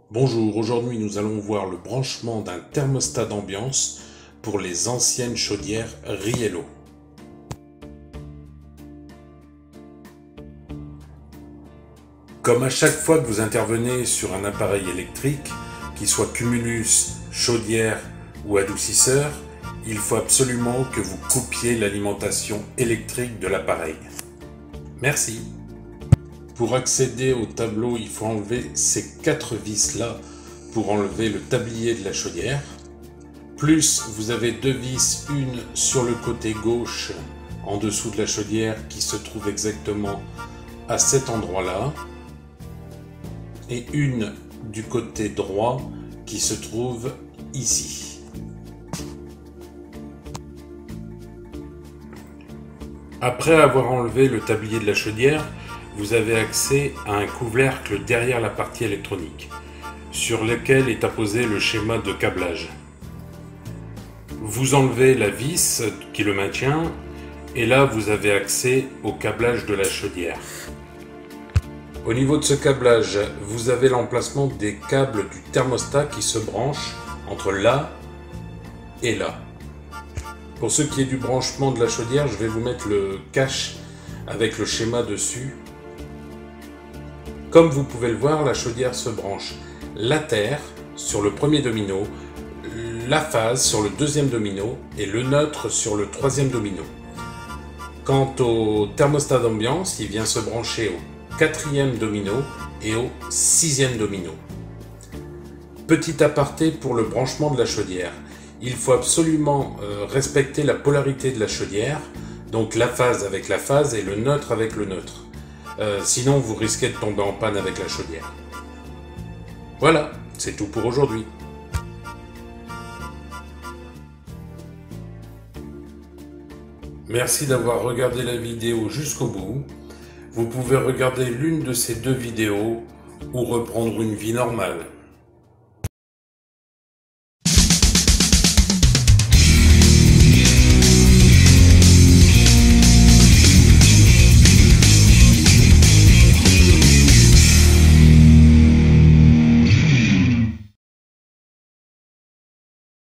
Bonjour, aujourd'hui nous allons voir le branchement d'un thermostat d'ambiance pour les anciennes chaudières Riello. Comme à chaque fois que vous intervenez sur un appareil électrique, qu'il soit cumulus, chaudière ou adoucisseur, il faut absolument que vous coupiez l'alimentation électrique de l'appareil. Merci. Pour accéder au tableau, il faut enlever ces 4 vis-là pour enlever le tablier de la chaudière. Plus, vous avez 2 vis, une sur le côté gauche, en dessous de la chaudière, qui se trouve exactement à cet endroit-là, et une du côté droit, qui se trouve ici. Après avoir enlevé le tablier de la chaudière, vous avez accès à un couvercle derrière la partie électronique, sur lequel est apposé le schéma de câblage. Vous enlevez la vis qui le maintient, et là vous avez accès au câblage de la chaudière. Au niveau de ce câblage, vous avez l'emplacement des câbles du thermostat qui se branchent entre là et là. Pour ce qui est du branchement de la chaudière, je vais vous mettre le cache avec le schéma dessus. Comme vous pouvez le voir, la chaudière se branche la terre sur le premier domino, la phase sur le deuxième domino et le neutre sur le troisième domino. Quant au thermostat d'ambiance, il vient se brancher au quatrième domino et au sixième domino. Petit aparté pour le branchement de la chaudière. Il faut absolument respecter la polarité de la chaudière, donc la phase avec la phase et le neutre avec le neutre. Sinon vous risquez de tomber en panne avec la chaudière. Voilà, c'est tout pour aujourd'hui. Merci d'avoir regardé la vidéo jusqu'au bout. Vous pouvez regarder l'une de ces 2 vidéos ou reprendre une vie normale.